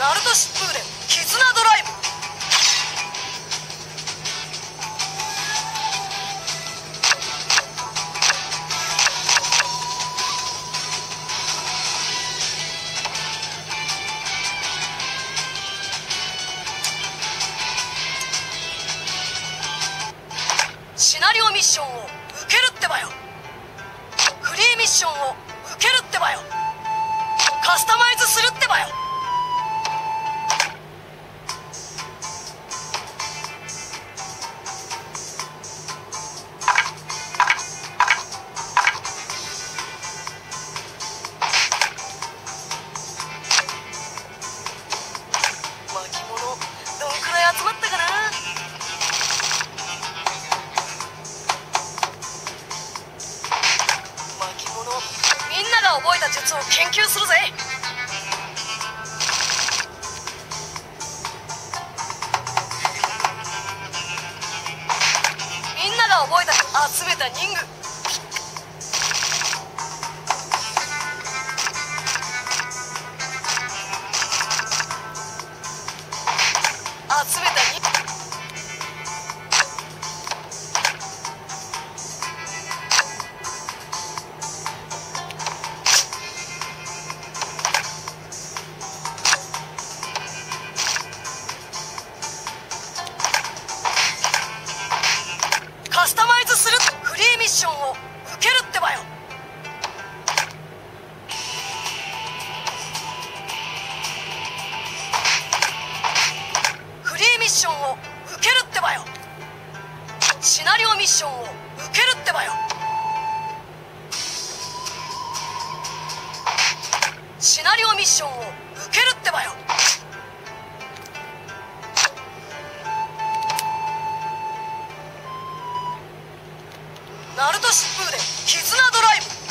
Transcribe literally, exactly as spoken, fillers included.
ナルト疾風伝絆ドライブ。シナリオミッションを受けるってばよ。フリーミッションを受けるってばよ。カスタマイズするってばよ。巻物どんくらい集まったかな。巻物みんなが覚えた術を研究するぜ。みんなが覚えた集めた任具。集めた任具。カスタマイズする。フリーミッションを受けるってばよ。フリーミッションを受けるってばよ。シナリオミッションを受けるってばよ。シナリオミッションを受けるってばよ。ナルト疾風伝絆ドライブ。